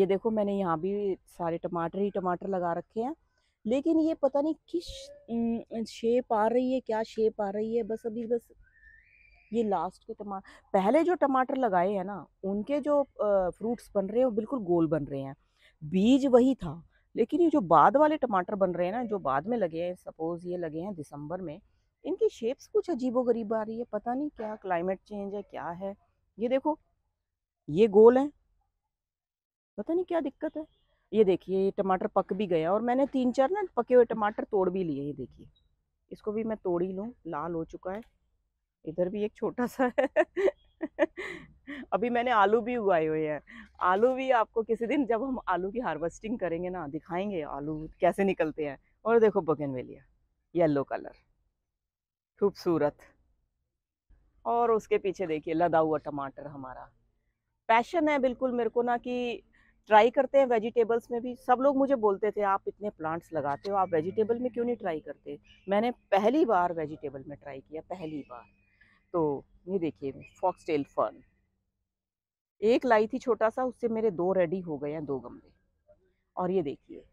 ये देखो मैंने यहाँ भी सारे टमाटर ही टमाटर लगा रखे हैं, लेकिन ये पता नहीं किस शेप आ रही है, क्या शेप आ रही है। बस अभी बस ये लास्ट के टमाटर, पहले जो टमाटर लगाए हैं ना उनके जो फ्रूट्स बन रहे हैं वो बिल्कुल गोल बन रहे हैं, बीज वही था। लेकिन ये जो बाद वाले टमाटर बन रहे हैं ना, जो बाद में लगे हैं, सपोज ये लगे हैं दिसंबर में, इनकी शेप्स कुछ अजीबोगरीब आ रही है। पता नहीं क्या क्लाइमेट चेंज है, क्या है। ये देखो ये गोल है, पता नहीं क्या दिक्कत है। ये देखिए ये टमाटर पक भी गया, और मैंने 3-4 ना पके हुए टमाटर तोड़ भी लिए। ये देखिए इसको भी मैं तोड़ ही लूँ, लाल हो चुका है। इधर भी एक छोटा सा है। अभी मैंने आलू भी उगाए हुए हैं। आलू भी आपको किसी दिन जब हम आलू की हार्वेस्टिंग करेंगे ना, दिखाएंगे आलू कैसे निकलते हैं। और देखो बोगनवेलिया, येलो कलर, खूबसूरत। और उसके पीछे देखिए लदा हुआ टमाटर। हमारा पैशन है बिल्कुल मेरे को ना कि ट्राई करते हैं वेजिटेबल्स में भी। सब लोग मुझे बोलते थे आप इतने प्लांट्स लगाते हो, आप वेजिटेबल में क्यों नहीं ट्राई करते। मैंने पहली बार वेजिटेबल में ट्राई किया, पहली बार। तो ये देखिए फॉक्सटेल फर्न एक लाई थी छोटा सा, उससे मेरे 2 रेडी हो गए हैं, 2 गमले। और ये देखिए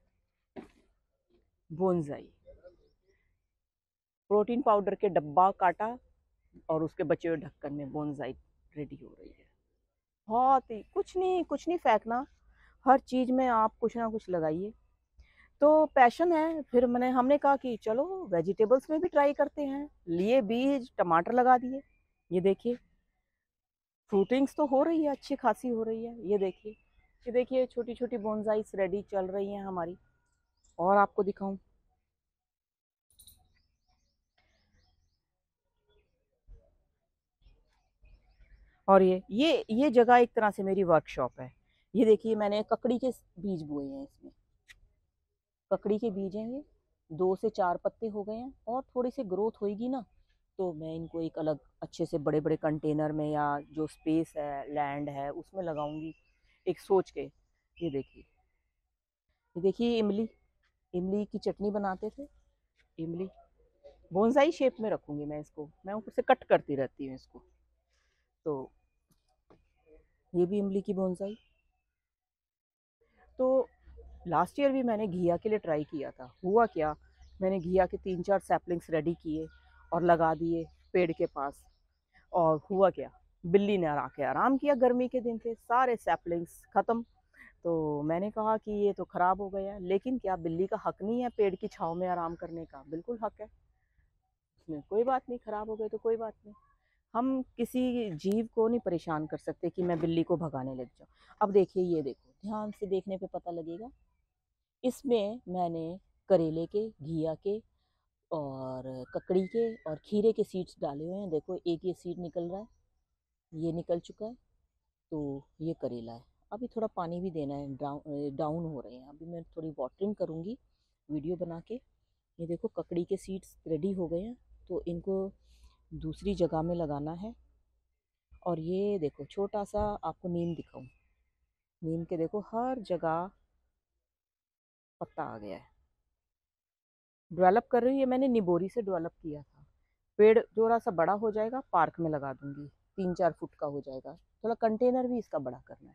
बोनसाई, प्रोटीन पाउडर के डब्बा काटा और उसके बचे हुए ढक्कन में बोनसाई रेडी हो रही है। बहुत ही कुछ नहीं फेंकना, हर चीज में आप कुछ ना कुछ लगाइए। तो पैशन है, फिर हमने कहा कि चलो वेजिटेबल्स में भी ट्राई करते हैं। लिए बीज, टमाटर लगा दिए। ये देखिए फ्रूटिंग्स तो हो रही है, अच्छी खासी हो रही है। ये देखिए छोटी छोटी बोनसाइस रेडी चल रही हैं हमारी। और आपको दिखाऊं, और ये जगह एक तरह से मेरी वर्कशॉप है। ये देखिए मैंने ककड़ी के बीज बोए हैं इसमें। ककड़ी के बीज हैं ये, 2 से 4 पत्ते हो गए हैं, और थोड़ी सी ग्रोथ होगी ना तो मैं इनको एक अलग अच्छे से बड़े बड़े कंटेनर में, या जो स्पेस है लैंड है उसमें लगाऊंगी एक सोच के। ये देखिए इमली, इमली की चटनी बनाते थे। इमली बोनसाई शेप में रखूंगी मैं इसको, मैं ऊपर से कट करती रहती हूँ इसको। तो ये भी इमली की बोनसाई। तो लास्ट ईयर भी मैंने घिया के लिए ट्राई किया था। हुआ क्या, मैंने घिया के 3-4 सैपलिंग्स रेडी किए और लगा दिए पेड़ के पास। और हुआ क्या, बिल्ली ने आके आराम किया, गर्मी के दिन थे, सारे सैपलिंग्स खत्म। तो मैंने कहा कि ये तो खराब हो गया। लेकिन क्या बिल्ली का हक नहीं है पेड़ की छाव में आराम करने का? बिल्कुल हक है उसमें। कोई बात नहीं, खराब हो गए तो कोई बात नहीं। हम किसी जीव को नहीं परेशान कर सकते कि मैं बिल्ली को भगाने लग जाऊं। अब देखिए, ये देखो ध्यान से देखने पे पता लगेगा, इसमें मैंने करेले के, घिया के और ककड़ी के और खीरे के सीड्स डाले हुए हैं। देखो एक ये सीड निकल रहा है, ये निकल चुका है। तो ये करेला है। अभी थोड़ा पानी भी देना है, डाउन हो रहे हैं, अभी मैं थोड़ी वाटरिंग करूँगी वीडियो बना के। ये देखो ककड़ी के सीड्स रेडी हो गए हैं, तो इनको दूसरी जगह में लगाना है। और ये देखो छोटा सा आपको नीम दिखाऊं, नीम के देखो हर जगह पत्ता आ गया है। डेवलप कर रही हूँ, ये मैंने निबोरी से डेवलप किया था। पेड़ थोड़ा सा बड़ा हो जाएगा, पार्क में लगा दूंगी, 3-4 फुट का हो जाएगा। थोड़ा कंटेनर भी इसका बड़ा करना है।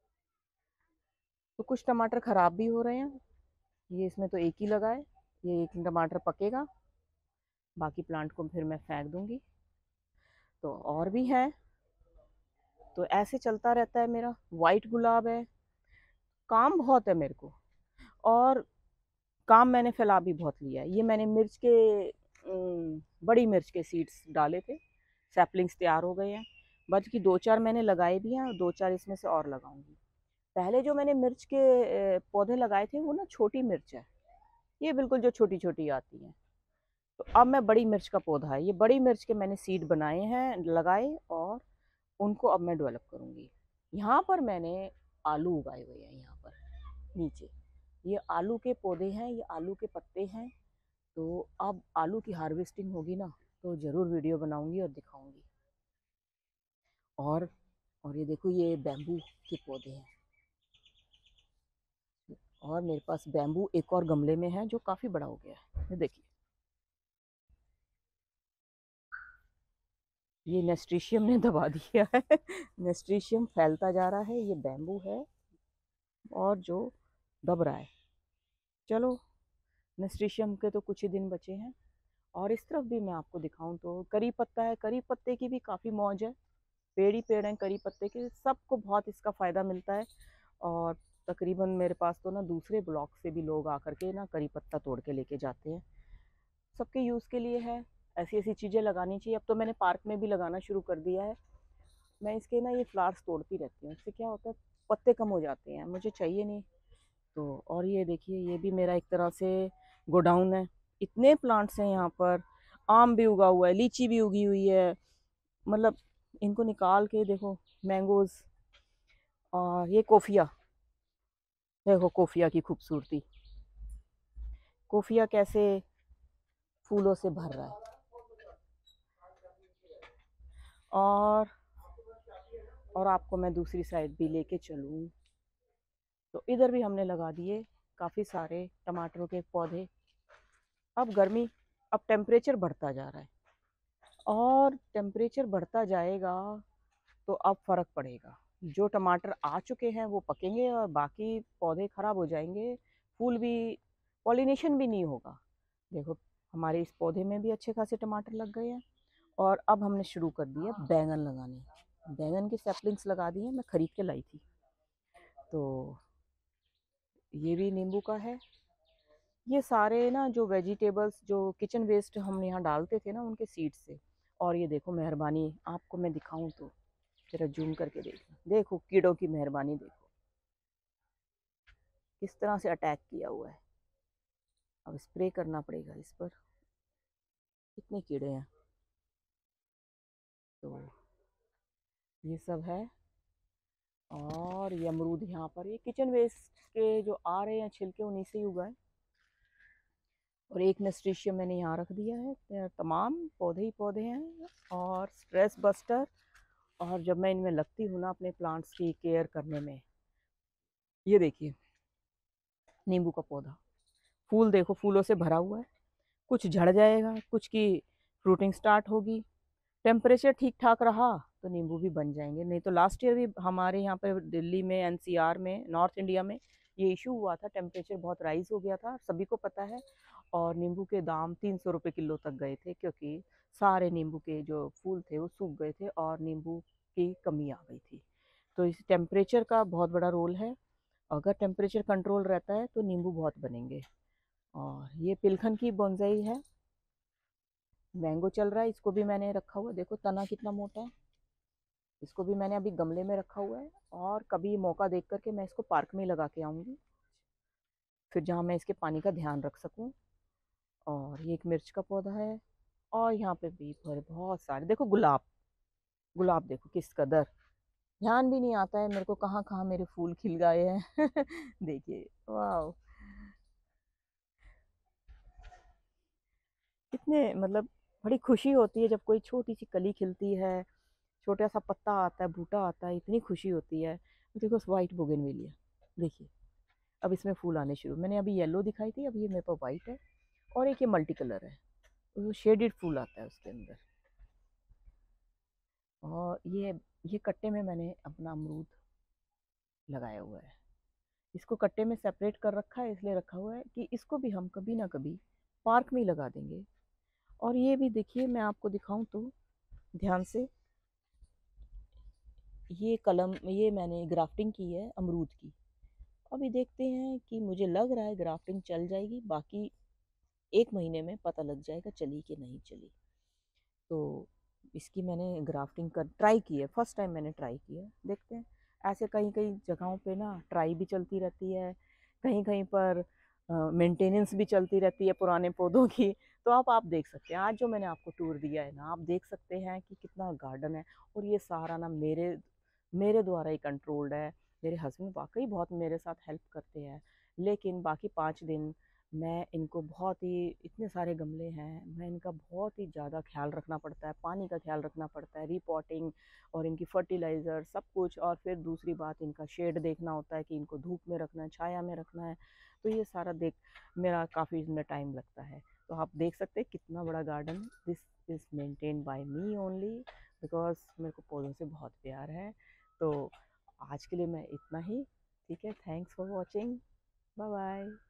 तो कुछ टमाटर खराब भी हो रहे हैं, ये इसमें तो एक ही लगा है, ये एक टमाटर पकेगा, बाकी प्लांट को फिर मैं फेंक दूंगी। तो और भी है, तो ऐसे चलता रहता है मेरा। वाइट गुलाब है, काम बहुत है मेरे को। और काम मैंने फैला भी बहुत लिया है। ये मैंने मिर्च के बड़ी मिर्च के सीड्स डाले थे, सैपलिंग्स तैयार हो गए हैं। बच की 2-4 मैंने लगाए भी हैं, और 2-4 इसमें से और लगाऊंगी। पहले जो मैंने मिर्च के पौधे लगाए थे वो ना छोटी मिर्च है, ये बिल्कुल जो छोटी छोटी आती है। तो अब मैं बड़ी मिर्च का पौधा है, ये बड़ी मिर्च के मैंने सीड बनाए हैं, लगाए, और उनको अब मैं डेवलप करूँगी। यहाँ पर मैंने आलू उगाए हुए हैं, यहाँ पर नीचे ये आलू के पौधे हैं, ये आलू के पत्ते हैं। तो अब आलू की हार्वेस्टिंग होगी ना तो ज़रूर वीडियो बनाऊंगी और दिखाऊंगी। और और ये देखो ये बैम्बू के पौधे हैं, और मेरे पास बैम्बू एक और गमले में है जो काफ़ी बड़ा हो गया है। ये देखिए ये नेस्ट्रीशियम ने दबा दिया है। नेस्ट्रीशियम फैलता जा रहा है, ये बैम्बू है। और जो दब रहा है। चलो, नेस्टिशियम के तो कुछ ही दिन बचे हैं। और इस तरफ भी मैं आपको दिखाऊं तो करी पत्ता है, करी पत्ते की भी काफ़ी मौज है। पेड़ ही पेड़ हैं करी पत्ते के, सबको बहुत इसका फ़ायदा मिलता है। और तकरीबन मेरे पास तो ना दूसरे ब्लॉक से भी लोग आकर के ना करी पत्ता तोड़ के लेके जाते हैं। सबके यूज़ के लिए है। ऐसी ऐसी चीज़ें लगानी चाहिए। अब तो मैंने पार्क में भी लगाना शुरू कर दिया है। मैं इसके ना ये फ्लावर्स तोड़ती रहती हूँ, इससे क्या होता है पत्ते कम हो जाते हैं, मुझे चाहिए नहीं। तो और ये देखिए, ये भी मेरा एक तरह से गोडाउन है। इतने प्लांट्स हैं यहाँ पर। आम भी उगा हुआ है, लीची भी उगी हुई है। मतलब इनको निकाल के देखो, मैंगोज। और ये कोफिया, देखो कोफिया की खूबसूरती। कोफिया कैसे फूलों से भर रहा है। और आपको मैं दूसरी साइड भी लेके चलूँ तो इधर भी हमने लगा दिए काफ़ी सारे टमाटरों के पौधे। अब गर्मी, अब टेम्परेचर बढ़ता जा रहा है, और टेम्परेचर बढ़ता जाएगा तो अब फ़र्क पड़ेगा। जो टमाटर आ चुके हैं वो पकेंगे और बाकी पौधे ख़राब हो जाएंगे। फूल भी, पॉलिनेशन भी नहीं होगा। देखो, हमारे इस पौधे में भी अच्छे खासे टमाटर लग गए हैं। और अब हमने शुरू कर दिया बैंगन लगाने। बैंगन की सैपलिंग्स लगा दी हैं, मैं ख़रीद के लाई थी। तो ये भी नींबू का है। ये सारे ना जो वेजिटेबल्स, जो किचन वेस्ट हम यहाँ डालते थे ना, उनके सीड से। और ये देखो मेहरबानी, आपको मैं दिखाऊं तो जरा जूम करके देखो, देखो कीड़ों की मेहरबानी, देखो किस तरह से अटैक किया हुआ है। अब स्प्रे करना पड़ेगा इस पर, कितने कीड़े हैं। तो ये सब है। और ये अमरूद यहाँ पर, ये किचन वेस्ट के जो आ रहे हैं छिलके, उन्हीं से ही उगाए। और एक नेस्टेशियम मैंने यहाँ रख दिया है। तमाम पौधे ही पौधे हैं और स्ट्रेस बस्टर। और जब मैं इनमें लगती हूँ ना अपने प्लांट्स की केयर करने में, ये देखिए नींबू का पौधा, फूल देखो फूलों से भरा हुआ है। कुछ झड़ जाएगा, कुछ की फ्रूटिंग स्टार्ट होगी। टेम्परेचर ठीक ठाक रहा तो नींबू भी बन जाएंगे। नहीं तो लास्ट ईयर भी हमारे यहाँ पर दिल्ली में, एनसीआर में, नॉर्थ इंडिया में ये इशू हुआ था। टेम्परेचर बहुत राइज हो गया था, सभी को पता है। और नींबू के दाम 300 रुपये किलो तक गए थे, क्योंकि सारे नींबू के जो फूल थे वो सूख गए थे और नींबू की कमी आ गई थी। तो इस टेम्परेचर का बहुत बड़ा रोल है। अगर टेम्परेचर कंट्रोल रहता है तो नींबू बहुत बनेंगे। और ये पिलखन की बोनसाई है। मैंगो चल रहा है, इसको भी मैंने रखा हुआ, देखो तना कितना मोटा है। इसको भी मैंने अभी गमले में रखा हुआ है। और कभी मौका देख करके मैं इसको पार्क में लगा के आऊँगी, फिर जहाँ मैं इसके पानी का ध्यान रख सकूँ। और ये एक मिर्च का पौधा है। और यहाँ पे भी बहुत सारे, देखो गुलाब, गुलाब देखो किस कदर। ध्यान भी नहीं आता है मेरे को कहाँ कहाँ मेरे फूल खिल गए हैं। देखिए, वाह, कितने मतलब बड़ी खुशी होती है जब कोई छोटी सी कली खिलती है, छोटा सा पत्ता आता है, बूटा आता है, इतनी खुशी होती है। देखो वाइट बोगनवेलिया, देखिए अब इसमें फूल आने शुरू। मैंने अभी येलो दिखाई थी, अब ये मेरे पास वाइट है। और एक ये मल्टी कलर है, वो शेडेड फूल आता है उसके अंदर। और ये कट्टे में मैंने अपना अमरूद लगाया हुआ है। इसको कट्टे में सेपरेट कर रखा है, इसलिए रखा हुआ है कि इसको भी हम कभी ना कभी पार्क में ही लगा देंगे। और ये भी देखिए, मैं आपको दिखाऊं तो ध्यान से, ये कलम, ये मैंने ग्राफ्टिंग की है अमरूद की। अभी देखते हैं, कि मुझे लग रहा है ग्राफ्टिंग चल जाएगी, बाकी 1 महीने में पता लग जाएगा चली कि नहीं चली। तो इसकी मैंने ग्राफ्टिंग कर ट्राई की है, फर्स्ट टाइम मैंने ट्राई किया, देखते हैं। ऐसे कहीं कहीं जगहों पे ना ट्राई भी चलती रहती है, कहीं कहीं पर मेंटेनेंस भी चलती रहती है पुराने पौधों की। तो आप देख सकते हैं, आज जो मैंने आपको टूर दिया है ना, आप देख सकते हैं कि कितना गार्डन है। और ये सारा ना मेरे मेरे द्वारा ही कंट्रोल्ड है। मेरे हस्बैंड वाकई बहुत मेरे साथ हेल्प करते हैं। लेकिन बाकी 5 दिन मैं इनको बहुत ही, इतने सारे गमले हैं, मैं इनका बहुत ही ज़्यादा ख्याल रखना पड़ता है, पानी का ख्याल रखना पड़ता है, रिपोर्टिंग और इनकी फर्टिलाइज़र सब कुछ। और फिर दूसरी बात, इनका शेड देखना होता है कि इनको धूप में रखना है, छाया में रखना है। तो ये सारा देख मेरा काफ़ी इसमें टाइम लगता है। तो आप देख सकते हैं कितना बड़ा garden. This is maintain by me only, because मेरे को पौधों से बहुत प्यार है। तो आज के लिए मैं इतना ही। ठीक है, thanks for watching, bye bye.